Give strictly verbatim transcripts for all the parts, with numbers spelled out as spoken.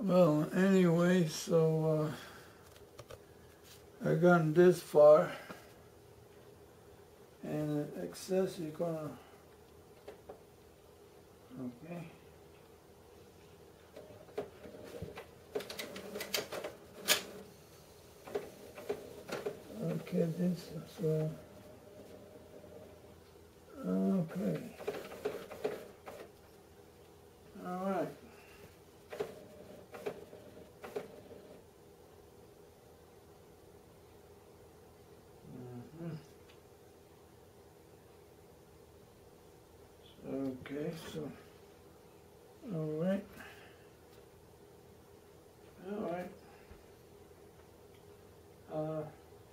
Well, anyway, so uh, I gotten this far, and it says you're gonna, okay. Okay, this is, uh, okay. All right. Mm-hmm. Okay, so, all right. All right. Uh,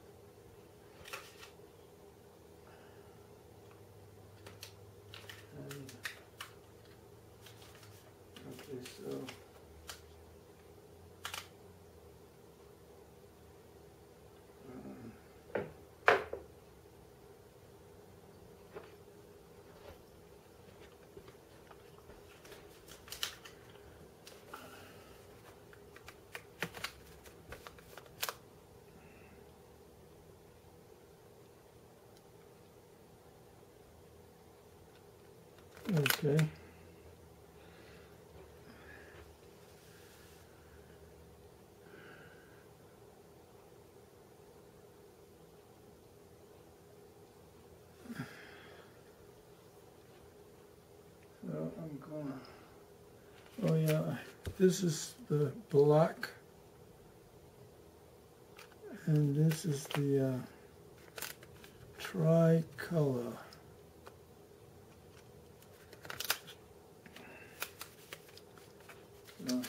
and, okay, so. Okay. So I'm gonna, oh yeah, this is the black, and this is the uh, tricolor. So,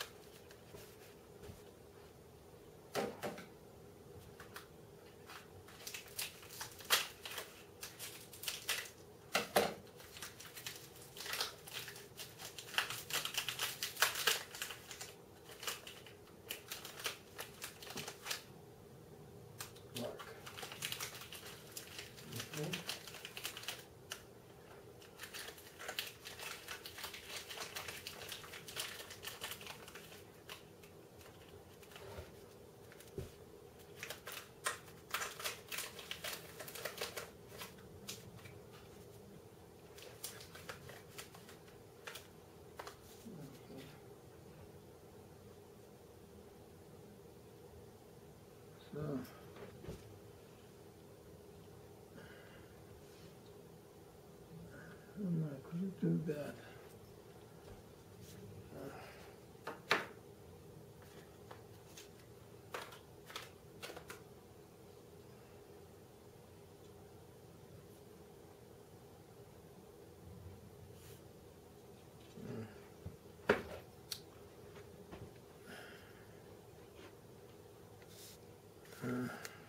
so I'm not going to do that. Uh,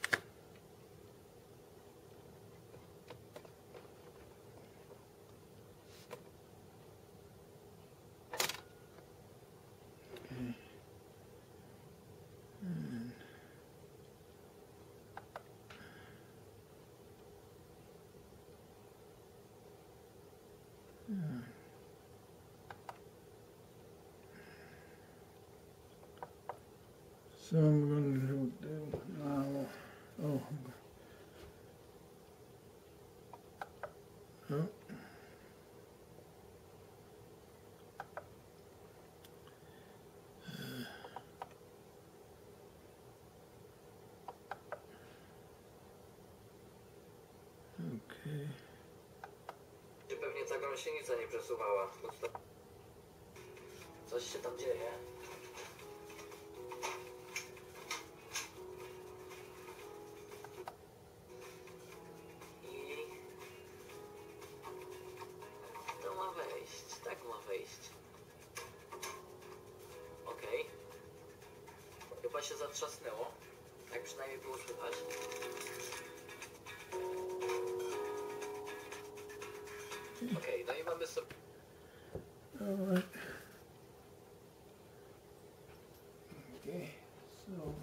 okay. And, uh, so I'm going to do now. Oh, oh. Okay. Pewnie ta gąsienica nie przesuwała. Coś się tam dzieje. I to ma wejść. Tak ma wejść. Okej. Okay. Chyba się zatrzasnęło. Tak przynajmniej było słychać. Okej, okay, no i mamy sobie... All right. Okay, so...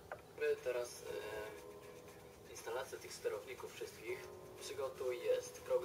Teraz e, instalację tych sterowników wszystkich. Przygotuj jest krok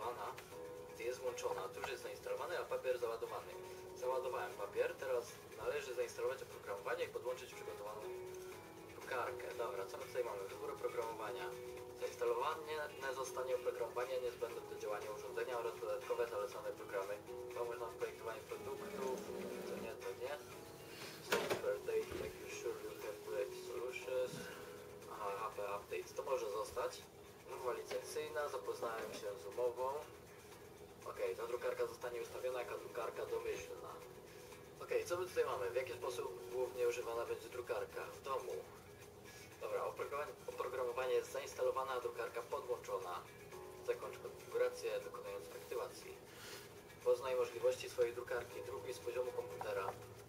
zainstalowana, gdy jest włączona, tu już jest zainstalowane, a papier załadowany. Załadowałem papier, teraz należy zainstalować oprogramowanie i podłączyć przygotowaną drukarkę. Dobra, co my tutaj mamy? Wybór oprogramowania. Zainstalowane zostanie oprogramowanie niezbędne do działania urządzenia oraz dodatkowe zalecane programy. Pomoże nam w projektowaniu produktów. To nie, to nie. Software data, make you sure you have correct solutions. Aha, H P update. To może zostać. Umowa licencyjna, zapoznałem się z umową. Ok, ta drukarka zostanie ustawiona jako drukarka domyślna. Ok, co my tutaj mamy? W jaki sposób głównie używana będzie drukarka? W domu. Dobra, oprogramowanie, oprogramowanie jest zainstalowane, a drukarka podłączona. Zakończ konfigurację, wykonując aktywacji. Poznaj możliwości swojej drukarki. Drukuj z poziomu komputera.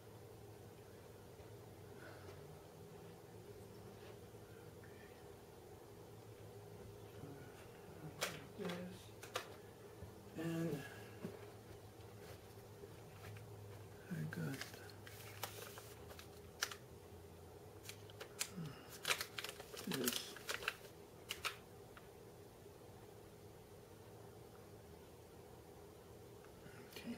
And I got this. Okay.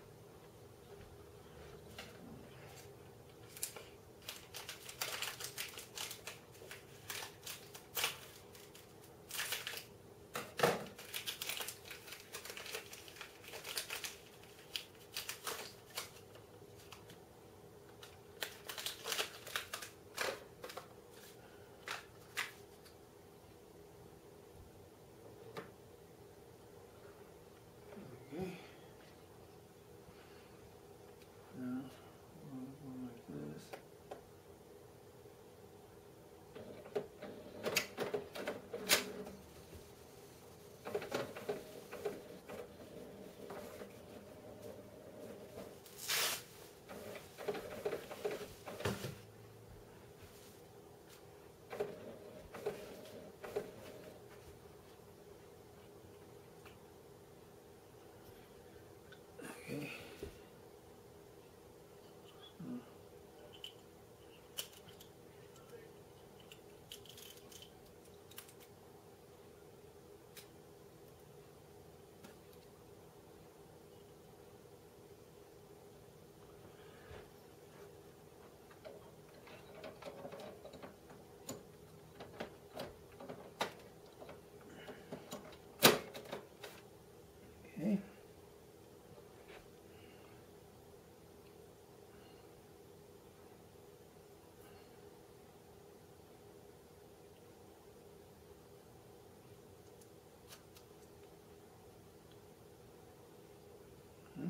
Okay. Now we'll go like this. Okay. Okay. Hmm.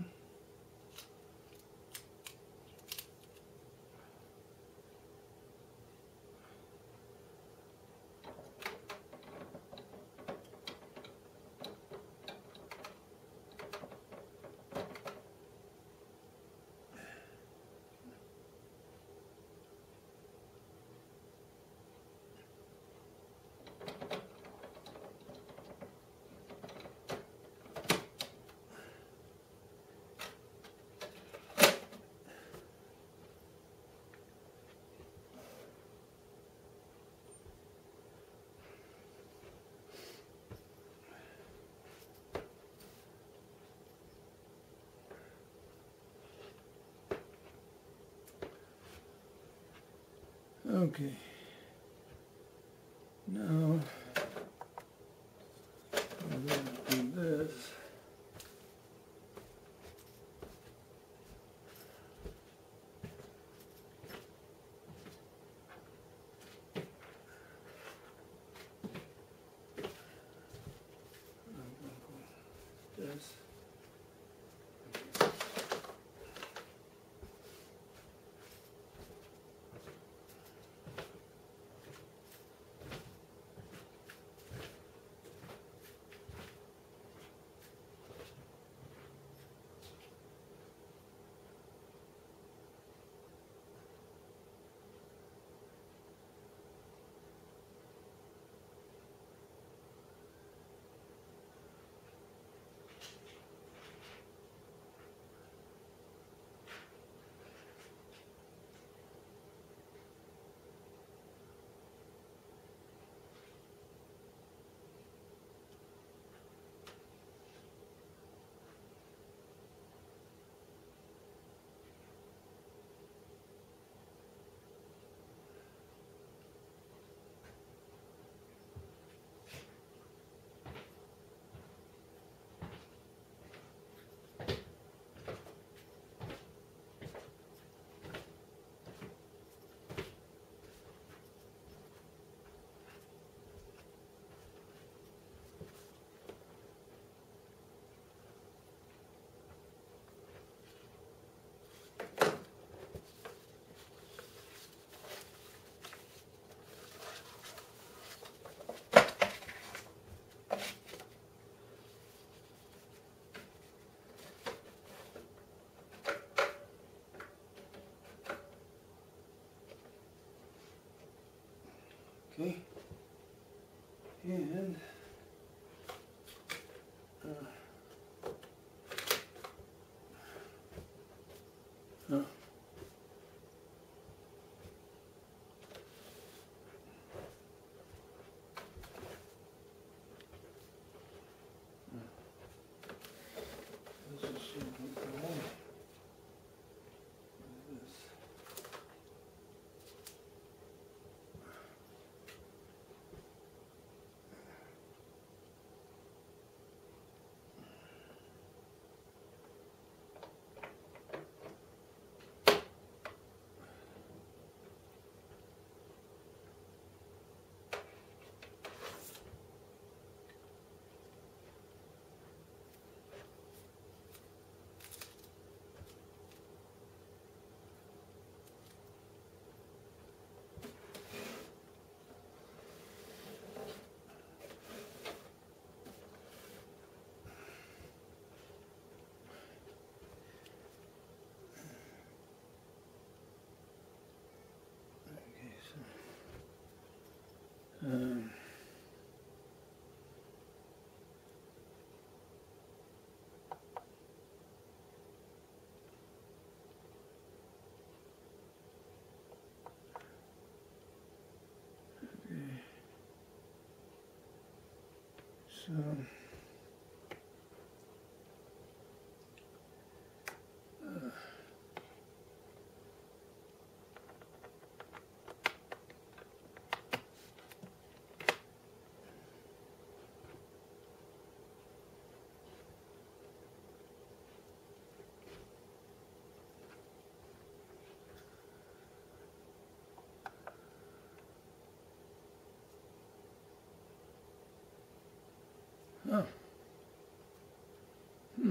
Okay. Now I'm going to do this. I'm going to go this. Okay. And uh, uh, this is something for me. This. Um, okay. So uh, oh. Hmm.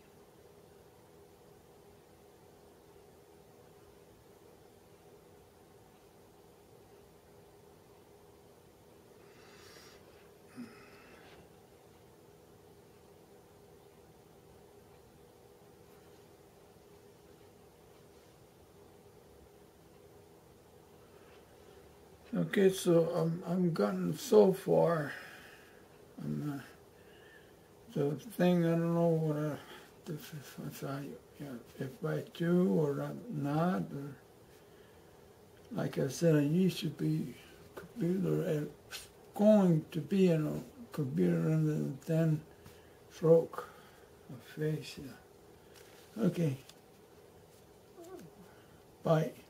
Okay, so I'm I'm gotten so far. I'm, uh, the thing I don't know what I, if, if, if I you know, if I do or I'm not. Or, like I said, I used to be computer uh, going to be in a computer and then stroke of face. Yeah. Okay. Bye.